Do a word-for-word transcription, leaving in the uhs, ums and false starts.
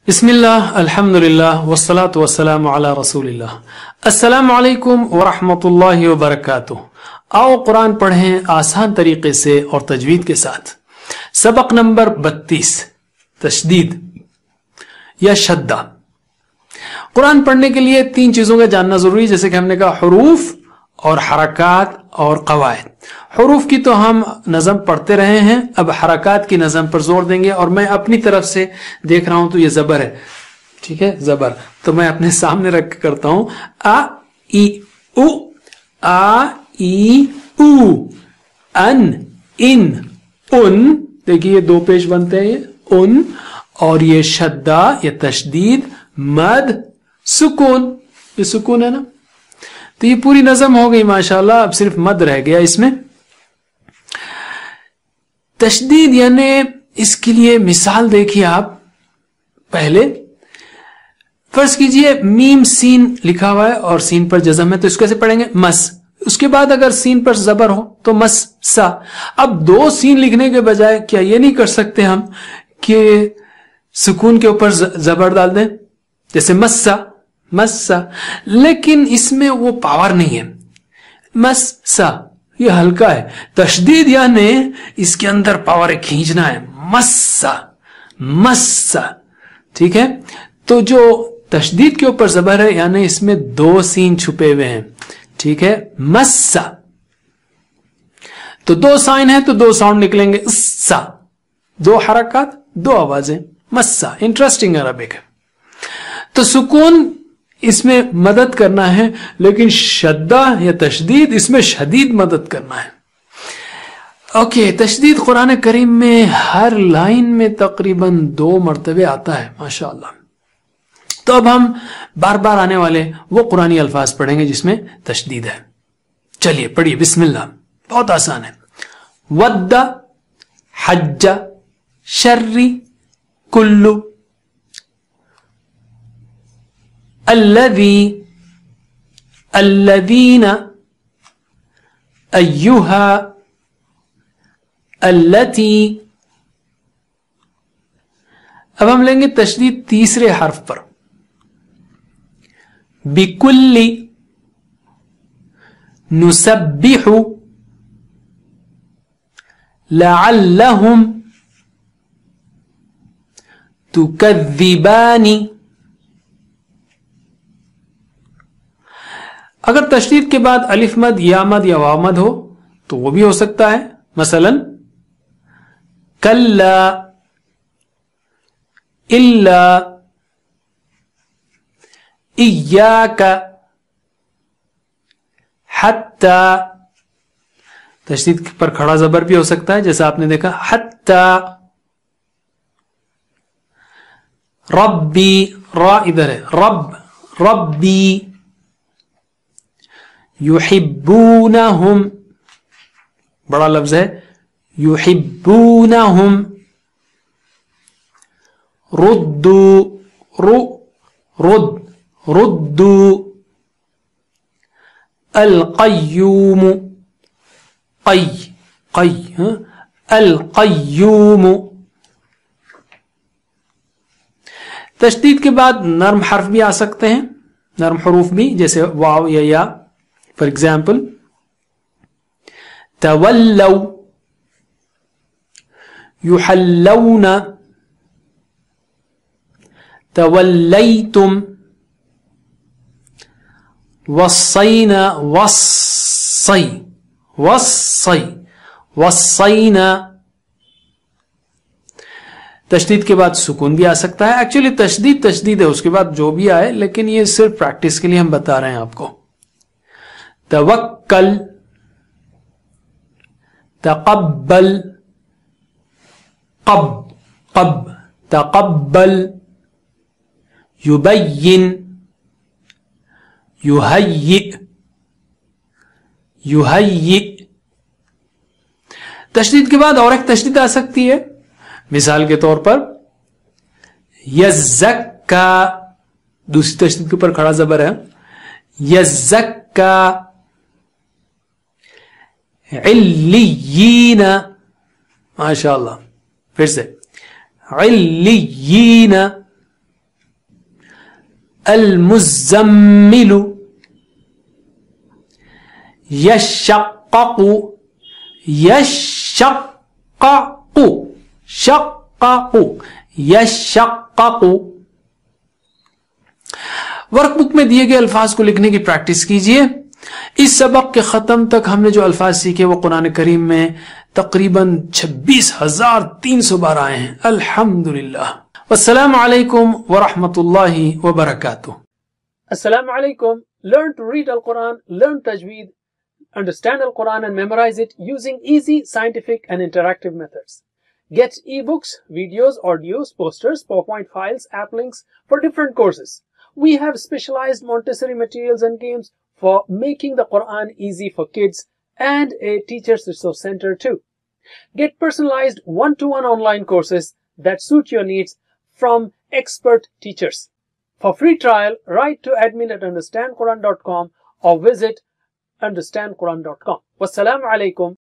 बिस्मिल्लाह अल्हम्दुलिल्लाह वस्सलातु वस्सलामु अला रसूलिल्लाह। अस्सलामु अलैकुम वरहमतुल्लाहि वबरकातुह। आओ कुरान पढ़ें आसान तरीके से और तजवीद के साथ। सबक नंबर बत्तीस, तशदीद या शद्दा। कुरान पढ़ने के लिए तीन चीजों का जानना जरूरी है, जैसे कि हमने कहा हुरूफ और हरकात और कवायद। हुरूफ की तो हम नज़म पढ़ते रहे हैं, अब हरकात की नज़म पर जोर देंगे। और मैं अपनी तरफ से देख रहा हूं तो ये जबर है, ठीक है, जबर, तो मैं अपने सामने रख के करता हूं। आ ई उ, आ ई उ, अन इन उन। देखिए ये दो पेश बनते हैं, ये उन, और ये शद्दा या तशदीद, मद, सुकून। ये सुकून है ना, तो ये पूरी नज़म हो गई माशाल्लाह। अब सिर्फ मद रह गया इसमें। तशदीद यानी इसके लिए मिसाल देखिए आप। पहले फर्ज कीजिए मीम सीन लिखा हुआ है और सीन पर जज़म है, तो इसको कैसे पढ़ेंगे? मस। उसके बाद अगर सीन पर जबर हो तो मस सा। अब दो सीन लिखने के बजाय क्या ये नहीं कर सकते हम कि सुकून के ऊपर जबर डाल दें, जैसे मस्सा मस्सा, लेकिन इसमें वो पावर नहीं है। मस्सा ये हल्का है। तशदीद यानी इसके अंदर पावर है, खींचना है। मस्सा मस्सा, ठीक है। तो जो तशदीद के ऊपर जबर है यानी इसमें दो सीन छुपे हुए हैं, ठीक है। मस्सा, तो दो साइन है तो दो साउंड निकलेंगे, सा, दो हरकत दो आवाजें, मस्सा। इंटरेस्टिंग अरबिक है। तो सुकून इसमें मदद करना है, लेकिन शद्दा या तशदीद इसमें शदीद मदद करना है। ओके, तशदीद कुरान करीम में हर लाइन में तकरीबन दो मरतबे आता है माशाअल्लाह। तो अब हम बार बार आने वाले वो कुरानी अल्फाज पढ़ेंगे जिसमें तशदीद है। चलिए पढ़िए, बिस्मिल्लाह। बहुत आसान है। वद्दा, हज्जा, शर्री, कुल्लु, अल्लज़ी, अल्लज़ीना, अय्युहा, अल्लती। अब हम लेंगे तशदीद तीसरे हर्फ पर। बिकुल्ली, नुसब्बिहु, लअल्लहुम, तुकज़्ज़िबानी। अगर तशदीद के बाद अलिफ मद या मद या वाव मद हो तो वो भी हो सकता है। मसलन कल्ला, इल्ला, इय्याका, हत्ता। तशदीद पर खड़ा जबर भी हो सकता है, जैसा आपने देखा हत्ता। रब्बी, रा इधर है, रब, रब्बी। युहिब्बूनहुम, बड़ा लफ्ज है, युहिब्बूनहुम। रुद्दू, रु, रुद, रुद्दू। अल-क़य्यूम, क़य, क़य, अल-क़य्यूम। तशदीद के बाद नर्म हर्फ भी आ सकते हैं, नर्म हरूफ भी, जैसे वाव या या। For example तवल्लौ, युहल्लौना, तवल्लैतुम, वस्सैना, वस्सै, वस्सै, वस्सैना। तशदीद के बाद सुकून भी आ सकता है। एक्चुअली तशदीद तशदीद है, उसके बाद जो भी आए, लेकिन ये सिर्फ प्रैक्टिस के लिए हम बता रहे हैं आपको। तवक्कल, तक़ब्बल, क़ब, क़ब, तक़ब्बल, युबय्यिन, युहय्यि, युहय्यि। तशदीद के बाद और एक तशदीद आ सकती है, मिसाल के तौर पर यज़्ज़क्का, दूसरी तशदीद के ऊपर खड़ा जबर है, यज़्ज़क्का। इल्लियीना, माशाअल्लाह, फिर से इल्लियीना, المزمل يشقق يشقق شقق يشقق. ورک بک میں دیے گئے الفاظ کو لکھنے کی پریکٹس کیجئے. اس سبق کے ختم تک ہم نے جو الفاظ سیکھے وہ قرآن کریم میں تقریباً چھبیس ہزار تین سو بار آئے ہیں. الحمدللہ. والسلام علیکم ورحمۃ اللہ وبرکاتہ. Assalamu alaikum. Learn to read Al-Quran, learn Tajweed, understand Al-Quran and memorize it using easy, scientific and interactive methods. Get ebooks, videos, audios, posters, PowerPoint files, app links for different courses. We have specialized Montessori materials and games for making the Quran easy for kids and a teacher's resource center too. Get personalized one-to-one online courses that suit your needs from expert teachers. For free trial, write to admin at understand quran dot com or visit understand quran dot com. Wassalamu alaikum.